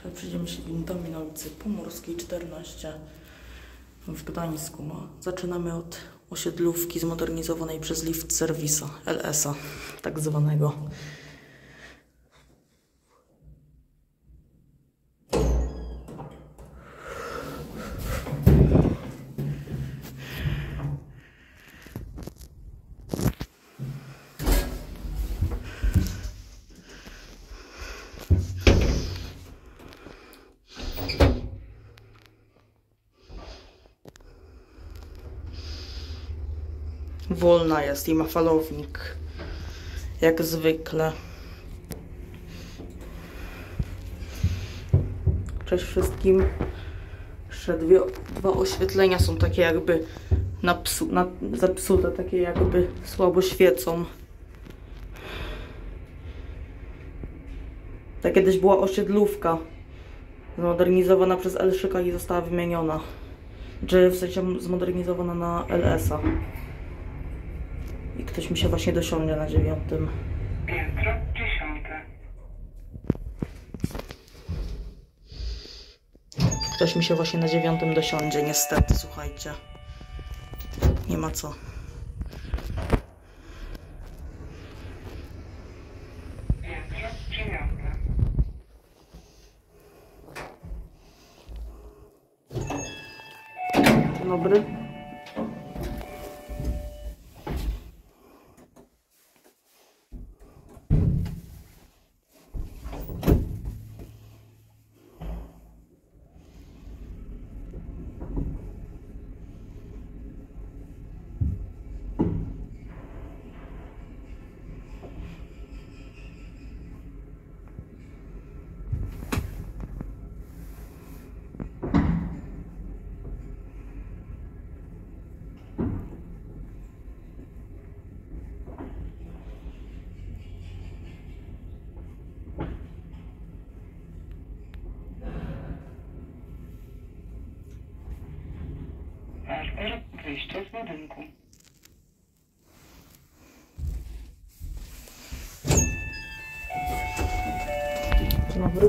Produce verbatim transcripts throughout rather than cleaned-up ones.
Teraz przejdziemy się wintami na ulicy Pomorskiej czternaście w Gdańsku. Zaczynamy od osiedlówki zmodernizowanej przez Lift Servisa, L S-a tak zwanego. Wolna jest i ma falownik, jak zwykle. Cześć wszystkim. Jeszcze dwie, dwa oświetlenia są takie jakby napsu, na, zepsute, takie jakby słabo świecą. Ta kiedyś była osiedlówka zmodernizowana przez Elszyka i została wymieniona. Czy w sensie zmodernizowana na L S-a. I ktoś mi się właśnie dosiądzie na dziewiątym. Piętro dziesiąte. Ktoś mi się właśnie na dziewiątym dosiądzie, niestety, słuchajcie. Nie ma co. Piętro dziewiąte. Dzień dobry. Marker wyjścia z budynku. Dzień dobry.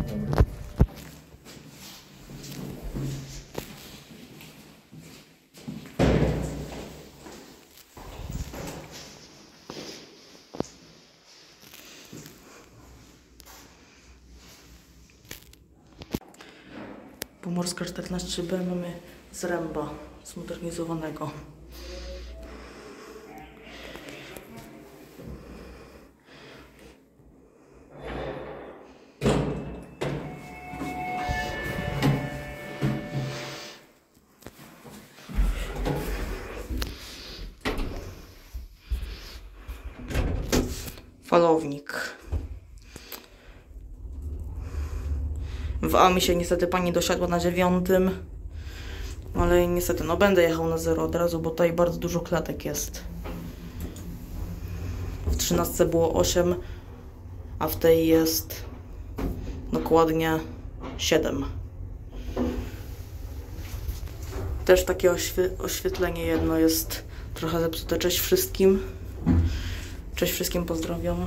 Pomorska czternaście B mamy z Ręba zmodernizowanego. Falownik. W A mi się niestety pani dosiadła na dziewiątym, ale niestety no będę jechał na zero od razu, bo tutaj bardzo dużo klatek jest. W trzynastce było osiem, a w tej jest dokładnie siedem. Też takie oświe oświetlenie jedno jest trochę zepsute. Cześć wszystkim. Cześć wszystkim, pozdrawiam.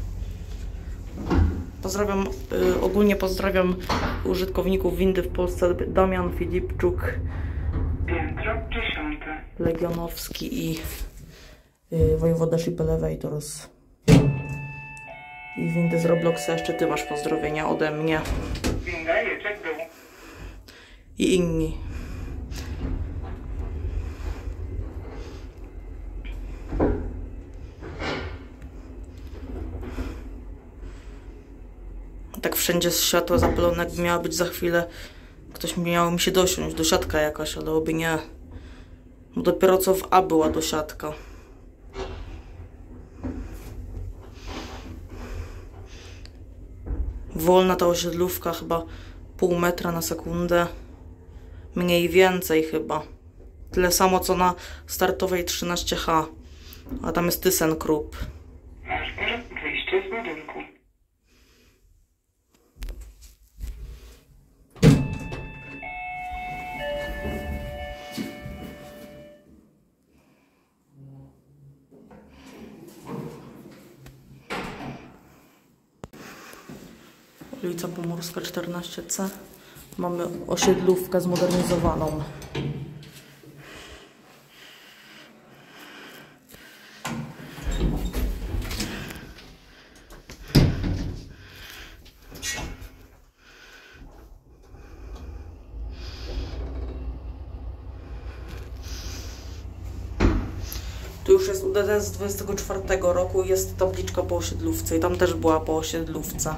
Pozdrawiam, y, ogólnie pozdrawiam użytkowników windy w Polsce. Damian Filipczuk, Piętro dziesiąte. Legionowski i y, Wojewoda Ship Elevators. I windy z Robloxa jeszcze ty masz pozdrowienia ode mnie. Winda jedzie w dół. I inni. Tak wszędzie światła zapalone, jakby miała być za chwilę. Ktoś miał mi się dosiąść, dosiadka jakaś, ale oby nie. Bo dopiero co w A była dosiadka. Wolna ta osiedlówka, chyba pół metra na sekundę. Mniej więcej chyba. Tyle samo co na startowej trzynaście H. A tam jest ThyssenKrupp. Marker wyjście z budynku. ulica Pomorska czternaście C. Mamy osiedlówkę zmodernizowaną. Tu już jest U D D z dwudziestego czwartego roku, jest tabliczka po osiedlówce i tam też była po osiedlówce.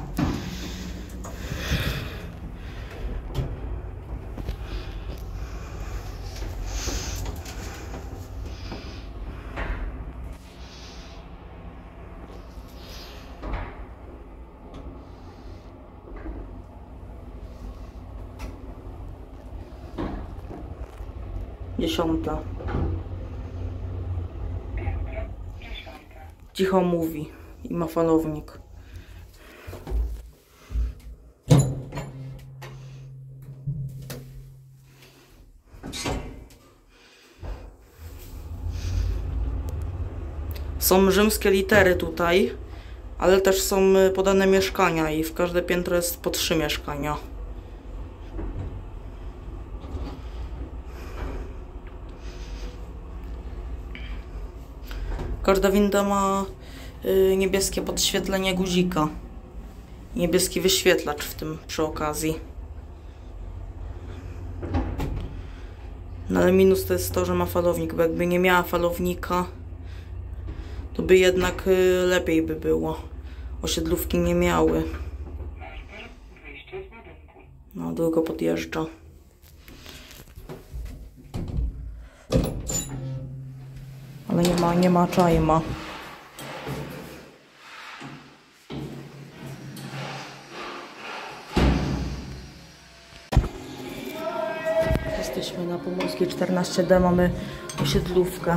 Dziesiąta. Cicho mówi i ma falownik. Są rzymskie litery tutaj, ale też są podane mieszkania i w każde piętro jest po trzy mieszkania. Każda winda ma y, niebieskie podświetlenie guzika. Niebieski wyświetlacz w tym przy okazji. No ale minus to jest to, że ma falownik, bo jakby nie miała falownika, to by jednak y, lepiej by było. Osiedlówki nie miały. No, długo podjeżdża. Ale nie ma, nie ma czajma. Jesteśmy na Pomorskiej czternaście D, mamy osiedlówkę.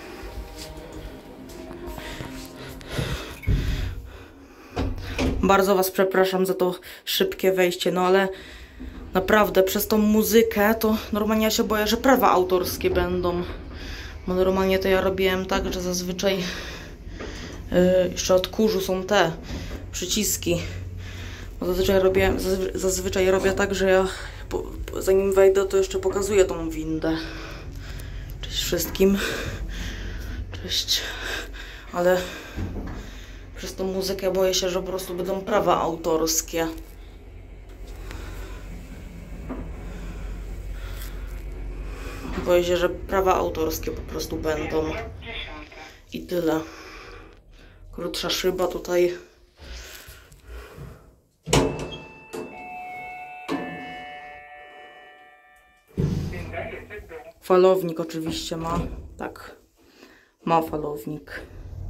Bardzo Was przepraszam za to szybkie wejście, no ale naprawdę przez tą muzykę to normalnie ja się boję, że prawa autorskie będą. Bo normalnie to ja robiłem tak, że zazwyczaj yy, jeszcze od kurzu są te przyciski. Bo zazwyczaj robię, zazwy, zazwyczaj robię tak, że ja po, po, zanim wejdę, to jeszcze pokazuję tą windę. Cześć wszystkim. Cześć. Ale przez tą muzykę boję się, że po prostu będą prawa autorskie. Boję się, że prawa autorskie po prostu będą. I tyle. Krótsza szyba tutaj. Falownik oczywiście ma. Tak. Ma falownik.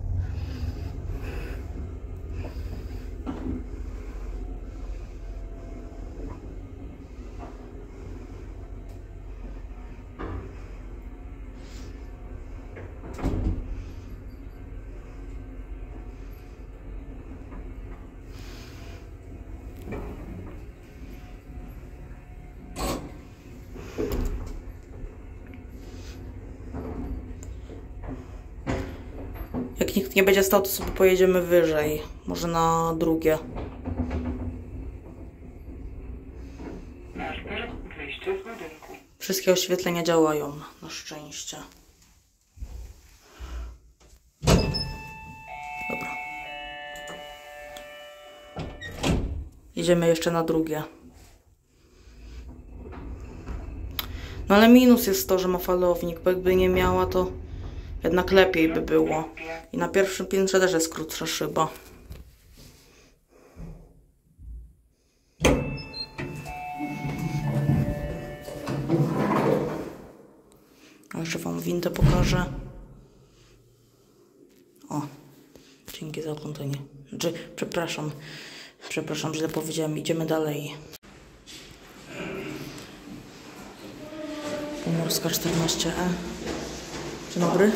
Jak nikt nie będzie stał, to sobie pojedziemy wyżej. Może na drugie. Wyjście z budynku. Wszystkie oświetlenia działają, na szczęście. Dobra. Jedziemy jeszcze na drugie. No ale minus jest to, że ma falownik, bo jakby nie miała, to jednak lepiej by było. I na pierwszym piętrze też jest krótsza szyba. A jeszcze Wam windę pokażę. O, dzięki za oglądanie. Znaczy, przepraszam, przepraszam, źle powiedziałem. Idziemy dalej. Pomorska czternaście E. Dzień dobry.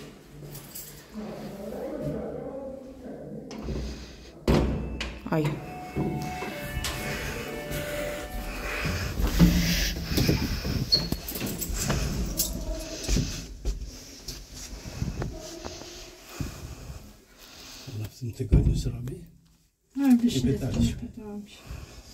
Aj. Ona w tym tygodniu zrobi? No, wiesz, Nie nie pytaliśmy. pytałam się.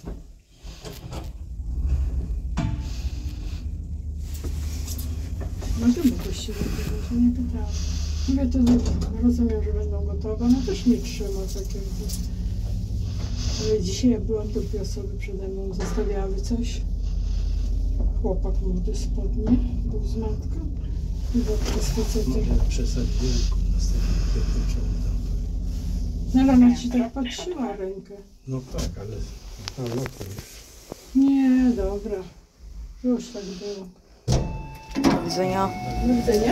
Możemy kościoła że nie pytałam. Mówię, to rozumiem, że będą gotowe, no też nie trzyma takiego. Ale dzisiaj jak byłam, to dwie osoby przede mną zostawiały coś. Chłopak młody spodnie, był z matką. I babka z facetem. Może przesadziłem z tym kwiatniczą. No ale ona ci tak patrzyła rękę. No tak, ale a, no to już. Nie, dobra. Już tak było. Do widzenia. Do widzenia.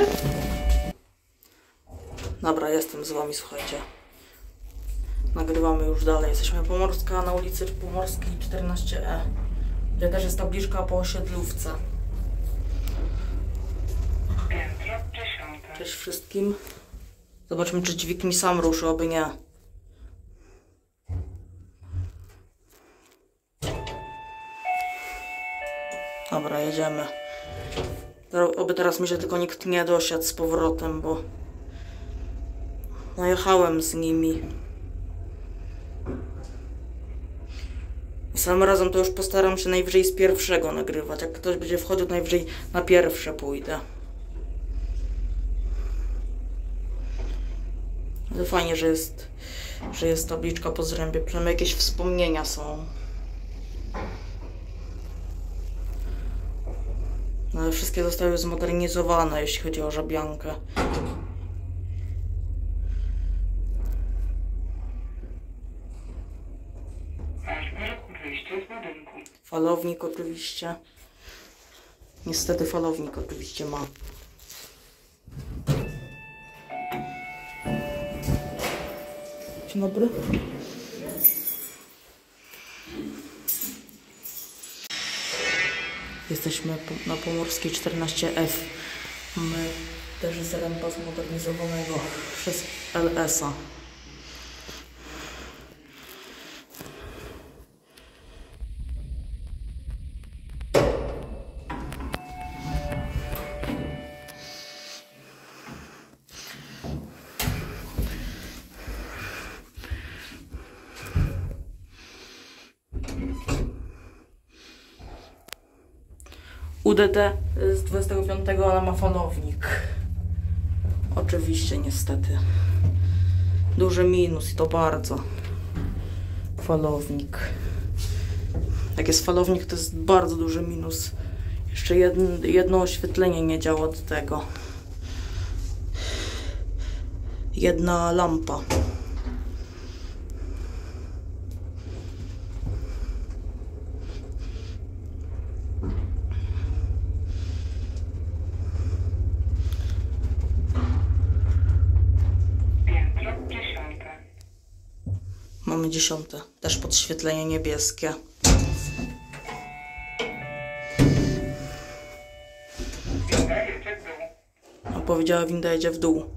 Dobra, jestem z wami, słuchajcie. Nagrywamy już dalej. Jesteśmy Pomorska, na ulicy Pomorskiej czternaście E. Gdzie też jest tabliczka po osiedlówce. Piętro dziesiąte. Cześć wszystkim. Zobaczmy, czy dźwig mi sam ruszy, oby nie. Dobra, jedziemy. Oby teraz mi się tylko nikt nie dosiadł z powrotem, bo najechałem z nimi. I samym razem to już postaram się najwyżej z pierwszego nagrywać. Jak ktoś będzie wchodził, najwyżej na pierwsze pójdę. Ale fajnie, że jest, że jest tabliczka po zrębie. Przynajmniej jakieś wspomnienia są. No, ale wszystkie zostały zmodernizowane, jeśli chodzi o Żabiankę. Masz wyjście z budynku. Falownik oczywiście. Niestety falownik oczywiście ma. Dzień dobry. Jesteśmy na Pomorskiej czternaście F. Mamy też zręba zmodernizowanego przez L S a. U D T z dwudziestego piątego, ale ma falownik. Oczywiście, niestety. Duży minus i to bardzo. Falownik. Jak jest falownik, to jest bardzo duży minus. Jeszcze jedno, jedno oświetlenie nie działa od tego. Jedna lampa. Mamy dziesiąte. Też podświetlenie niebieskie. Winda jedzie w dół. A powiedziała, winda jedzie w dół.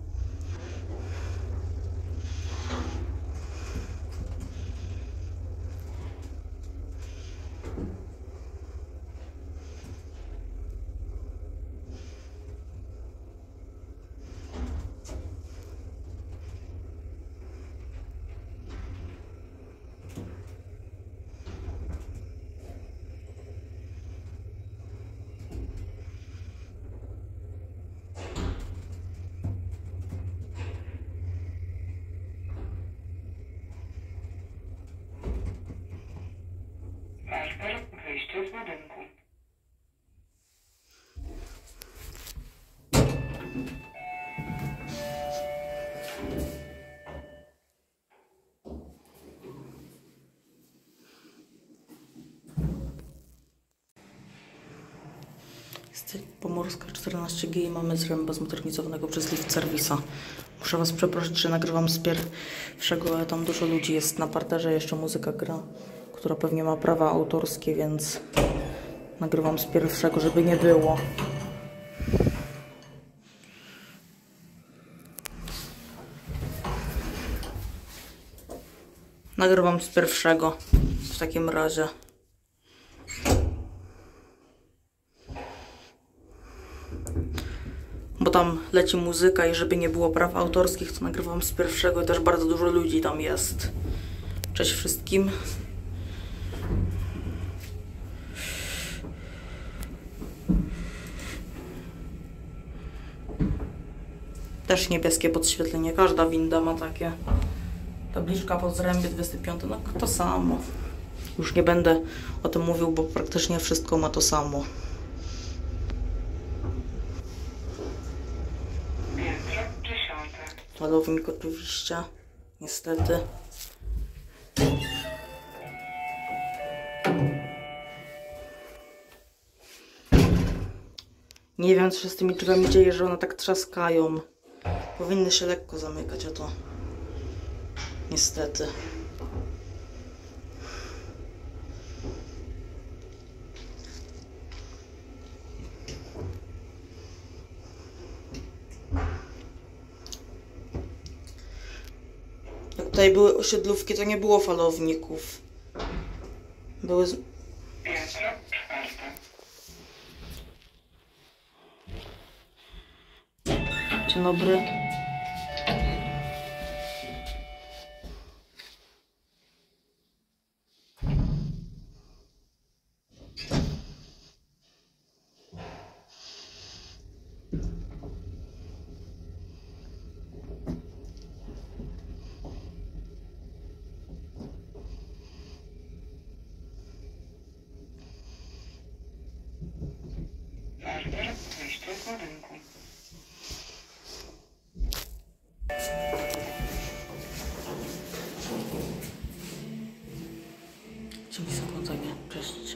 Masz wyjście z budynku. Pomorska czternaście G i mamy zręba zmodernizowanego przez Lift Servisa. Muszę was przeprosić, że nagrywam z pierwszego, ale tam dużo ludzi jest na parterze, jeszcze muzyka gra, która pewnie ma prawa autorskie, więc nagrywam z pierwszego, żeby nie było. Nagrywam z pierwszego w takim razie. Bo tam leci muzyka i żeby nie było praw autorskich, to nagrywam z pierwszego i też bardzo dużo ludzi tam jest. Cześć wszystkim. Też niebieskie podświetlenie, każda winda ma takie. Tabliczka po zrębie dwudziesty piąty, no to samo. Już nie będę o tym mówił, bo praktycznie wszystko ma to samo. Piętro dziesiąte. Falownik oczywiście, niestety. Nie wiem, co się z tymi drzwiami dzieje, że one tak trzaskają. Powinny się lekko zamykać, a to niestety. Jak tutaj były osiedlówki, to nie było falowników. Były... Z... Piętro czwarte. Dzień dobry. Masz teraz wyjście z budynku. Dzień dobry, cześć.